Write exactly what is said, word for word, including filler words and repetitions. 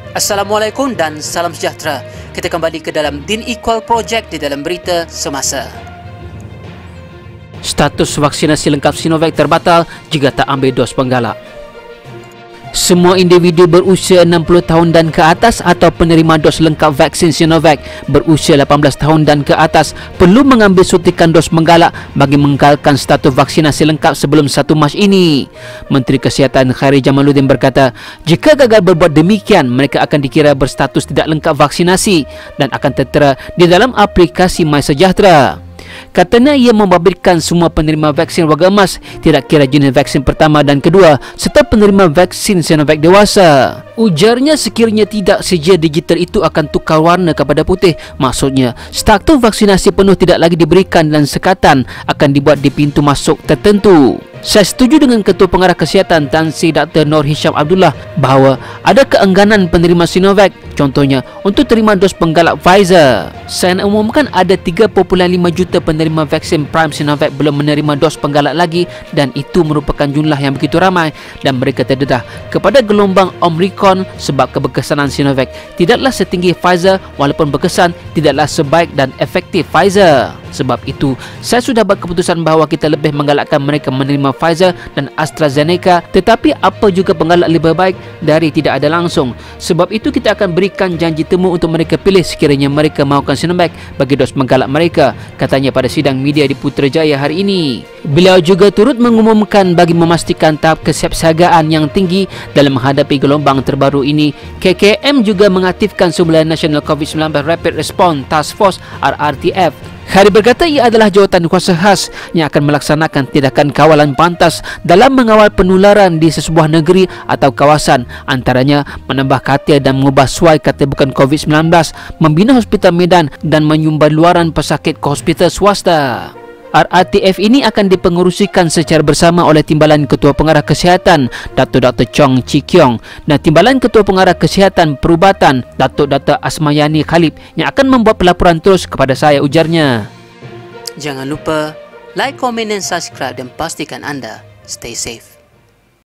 Assalamualaikum dan salam sejahtera. Kita kembali ke dalam Din Equal Project di dalam berita semasa. Status vaksinasi lengkap Sinovac terbatal jika tak ambil dos penggalak. Semua individu berusia enam puluh tahun dan ke atas atau penerima dos lengkap vaksin Sinovac berusia lapan belas tahun dan ke atas perlu mengambil suntikan dos penggalak bagi mengekalkan status vaksinasi lengkap sebelum satu Mac ini. Menteri Kesihatan Khairi Jamaluddin berkata, jika gagal berbuat demikian, mereka akan dikira berstatus tidak lengkap vaksinasi dan akan tertera di dalam aplikasi MySejahtera. Katanya ia membabitkan semua penerima vaksin warga emas, tidak kira jenis vaksin pertama dan kedua, serta penerima vaksin Sinovac dewasa. Ujarnya sekiranya tidak, sedia digital itu akan tukar warna kepada putih. Maksudnya, status vaksinasi penuh tidak lagi diberikan dan sekatan akan dibuat di pintu masuk tertentu. Saya setuju dengan Ketua Pengarah Kesihatan Tan Sri Doktor Nur Hisham Abdullah bahawa ada keengganan penerima Sinovac, contohnya untuk terima dos penggalak Pfizer. Saya nak umumkan ada tiga perpuluhan lima juta penerima vaksin Prime Sinovac belum menerima dos penggalak lagi dan itu merupakan jumlah yang begitu ramai dan mereka terdedah kepada gelombang Omicron sebab keberkesanan Sinovac tidaklah setinggi Pfizer walaupun berkesan tidaklah sebaik dan efektif Pfizer. Sebab itu, saya sudah buat keputusan bahawa kita lebih menggalakkan mereka menerima Pfizer dan AstraZeneca, tetapi apa juga penggalak lebih baik dari tidak ada langsung. Sebab itu kita akan berikan janji temu untuk mereka pilih sekiranya mereka mahukan Sinovac bagi dos penggalak mereka, katanya pada sidang media di Putrajaya hari ini. Beliau juga turut mengumumkan bagi memastikan tahap kesiapsiagaan yang tinggi dalam menghadapi gelombang terbaru ini. K K M juga mengaktifkan Sembilan National COVID sembilan belas Rapid Response Task Force R R T F. Khairi berkata ia adalah jawatan kuasa khas yang akan melaksanakan tindakan kawalan pantas dalam mengawal penularan di sesebuah negeri atau kawasan, antaranya menambah katil dan mengubah suai katil bukan COVID sembilan belas, membina hospital medan dan menyumbang luaran pesakit ke hospital swasta. R R T F ini akan dipengerusikan secara bersama oleh Timbalan Ketua Pengarah Kesihatan Datuk Doktor Chong Chi Kiong dan Timbalan Ketua Pengarah Kesihatan Perubatan Datuk Doktor Asmayani Khalib yang akan membuat pelaporan terus kepada saya, ujarnya. Jangan lupa like, komen dan subscribe dan pastikan anda stay safe.